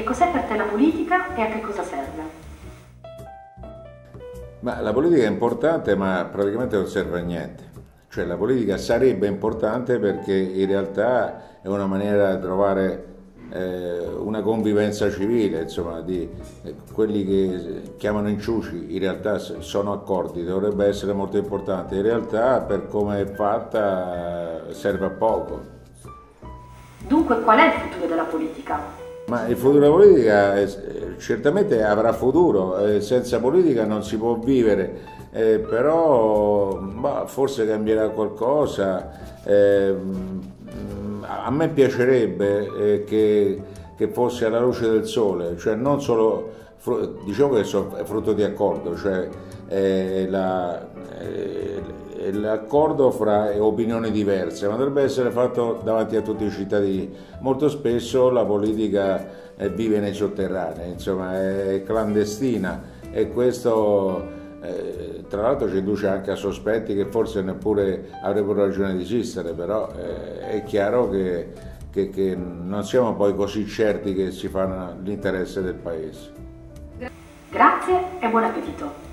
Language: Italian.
cos'è per te la politica e a che cosa serve? Ma la politica è importante, ma praticamente non serve a niente. Cioè la politica sarebbe importante perché in realtà è una maniera di trovare una convivenza civile, insomma, di quelli che chiamano inciuci, in realtà sono accordi, dovrebbe essere molto importante. In realtà per come è fatta serve a poco. Dunque, qual è il futuro della politica? Ma il futuro della politica certamente avrà futuro, senza politica non si può vivere, però forse cambierà qualcosa. A me piacerebbe che fosse alla luce del sole, cioè non solo, diciamo che è frutto di accordo, cioè l'accordo fra opinioni diverse, ma dovrebbe essere fatto davanti a tutti i cittadini. Molto spesso la politica vive nei sotterranei, insomma è clandestina e questo tra l'altro ci induce anche a sospetti che forse neppure avrebbero ragione di esistere, però è chiaro che non siamo poi così certi che si fanno l'interesse del Paese. Grazie e buon appetito!